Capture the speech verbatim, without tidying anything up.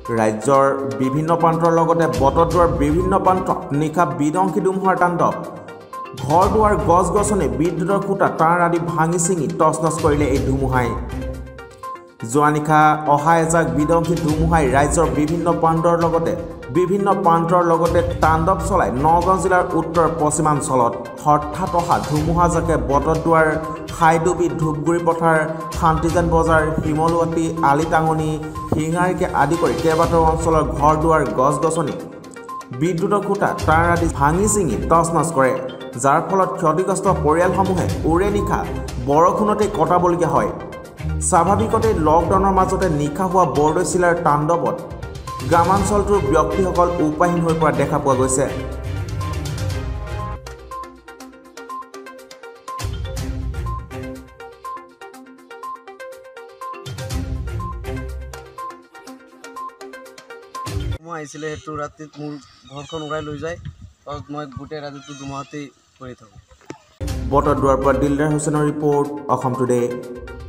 ৰাজ্যৰ বিভিন্ন প্ৰান্তৰ লগতে বতৰটোৰ বিভিন্ন প্ৰান্তত নিশা বিধ্বংসী ধুমুহাৰ তাণ্ডৱ ঘৰ দুৱাৰ গছ গছনি বিদ্যুতৰ খুঁটা তাঁৰ আদি ভাঙি চিঙি তছনছ কৰিলে এই ধুমুহাই যোৱা নিশা অহা এজাক বিধ্বংসী ধুমুহাই ৰাজ্যৰ বিভিন্ন প্ৰান্তৰ লগতে বিভিন্ন প্ৰান্তৰ লগতে তাণ্ডৱ চলাই নগাঁও জিলাৰ উত্তৰ পশ্চিমাঞ্চলত হঠাৎ অহা ধুমুহাজাকে বতৰদুৱাৰ খাইডুবি ধূপগুৰি পথাৰ শান্তিজান বজাৰ শিমলুৱাটি আলিটাঙনি শিঙাৰীকে আদি কৰি কেইবাটাও অঞ্চলৰ ঘৰ দুৱাৰ গছ গছনি বিদ্যুতৰ খুঁটা তাঁৰ আদি ভাঙি চিঙি তছনছ কৰে যাৰ ফলত ক্ষতিগ্ৰস্ত পৰিয়ালসমূহে উৰে নিশা বৰষুণতে কটাবলগীয়া হয় স্বাভাৱিকতে লকডাউনৰ মাজতে নিশা হোৱা বৰদৈ জিলাৰ তাণ্ডৱত গ্ৰামাঞ্চলটোৰ ব্যক্তিসকল উপায়হীন হৈ পৰা দেখা পোৱা গৈছে মই আহিছিলে সেইটো ৰাতিত মোৰ ঘৰখন উৰাই লৈ যায় তাৰপিছত মই গোটেই ৰাতিটো ধুমুহাতেই পৰি থাকোঁ বতৰদুৱাৰ পৰা দিলদাৰ হুছেইনৰ ৰিপৰ্ট অসম টুডে।